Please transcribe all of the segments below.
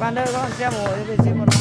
Khoan đây, có xe một về xe một.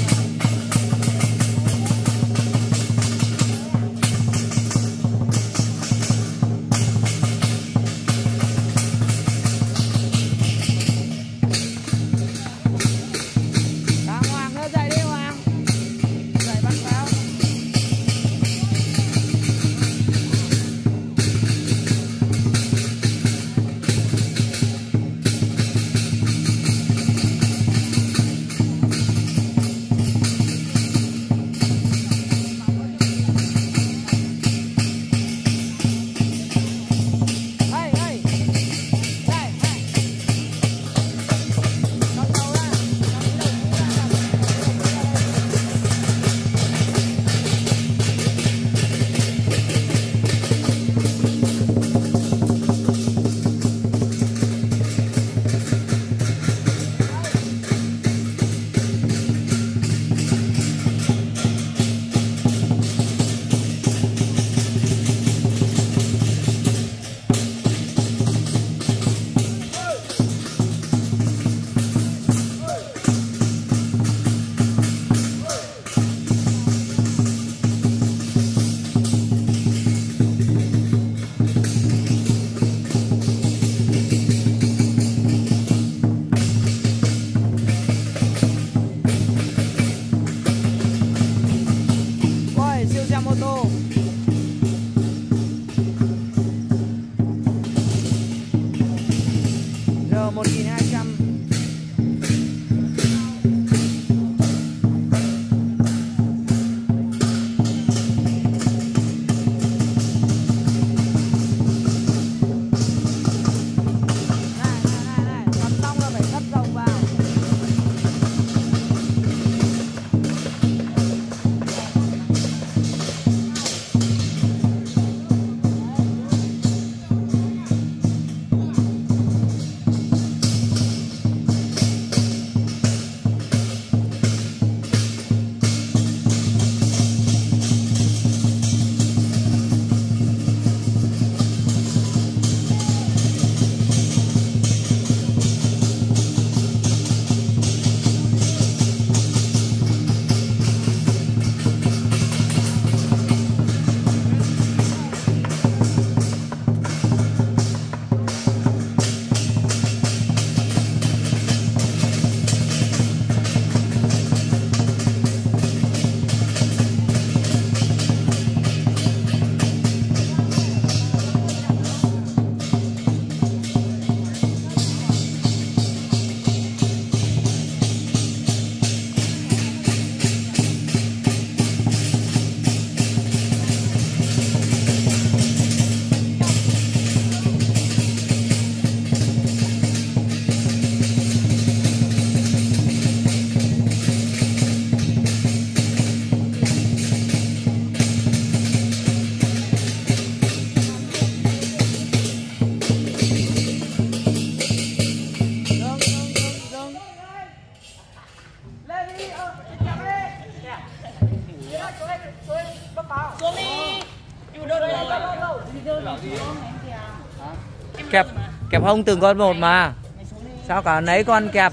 Kẹp không từng con một mà. Sao cả nấy con kẹp.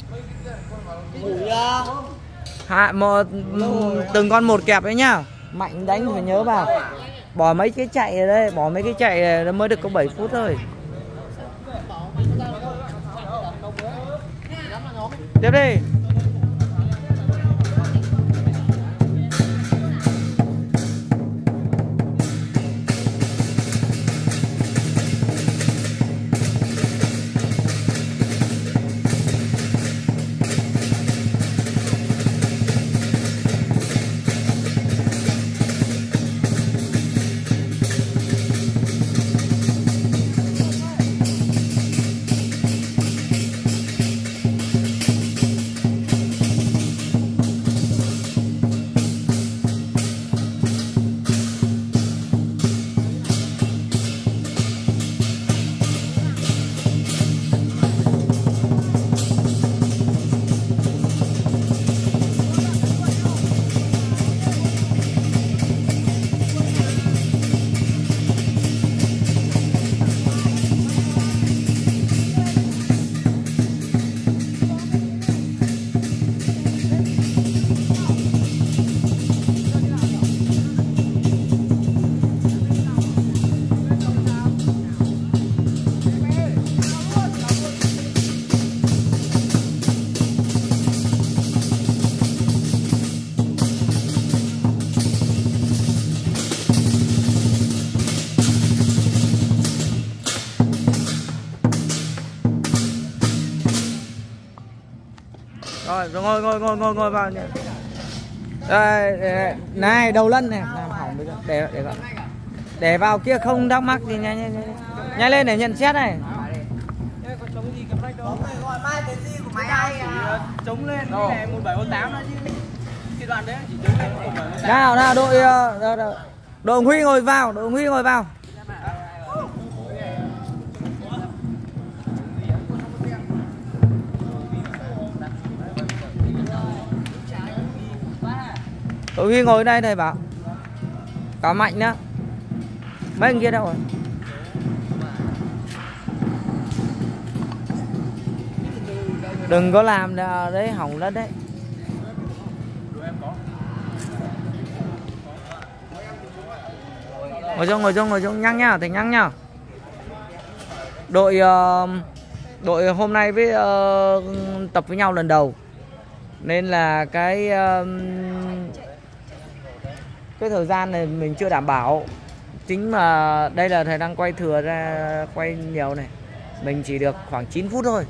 Từng con một kẹp đấy nhá. Mạnh đánh phải nhớ vào. Bỏ mấy cái chạy ở đây, bỏ mấy cái chạy nó mới được có 7 phút thôi. Tiếp đi. Rồi ngồi vào nhỉ. Đây, này đầu lân này làm hỏng bây giờ. Để vào kia không thắc mắc gì nha. Nhanh lên để nhận xét này. Chống lên cái này 1718 đó chứ. Cái đoạn đấy chỉ chống lên 1718. Nào đội Huy ngồi vào, Đội Huy ngồi đây thầy bảo. Cả Mạnh nữa. Mấy anh kia đâu rồi? Đừng có làm đấy hỏng đất đấy. Ngồi xuống nhăng nhá, thầy nhăng nhá. Đội hôm nay với tập với nhau lần đầu nên là cái thời gian này mình chưa đảm bảo. Chính mà đây là thầy đang quay thừa ra, quay nhiều này, mình chỉ được khoảng 9 phút thôi.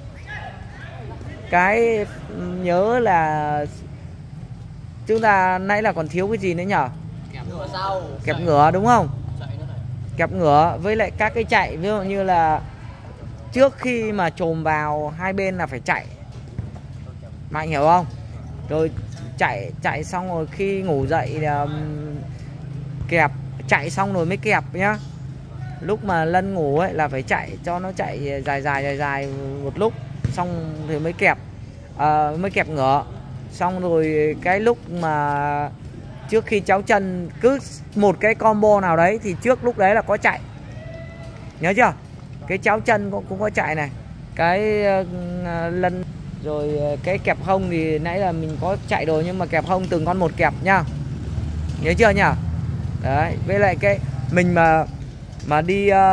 Cái nhớ là chúng ta nãy là còn thiếu cái gì nữa nhở? Kẹp ngửa đúng không? Kẹp ngửa với lại các cái chạy, ví dụ như là trước khi mà chồm vào hai bên là phải chạy. Mạnh hiểu không? Rồi chạy xong rồi khi ngủ dậy là kẹp, chạy xong rồi mới kẹp nhá. Lúc mà Lân ngủ ấy là phải chạy cho nó chạy dài một lúc, xong thì mới kẹp, mới kẹp ngửa. Xong rồi cái lúc mà trước khi cháu chân cứ một cái combo nào đấy thì trước lúc đấy là có chạy, nhớ chưa? Cái cháu chân cũng có chạy này, cái Lân rồi cái kẹp hông thì nãy là mình có chạy rồi, nhưng mà kẹp hông từng con một kẹp nhá, nhớ chưa nhỉ? Đấy, với lại cái mình mà đi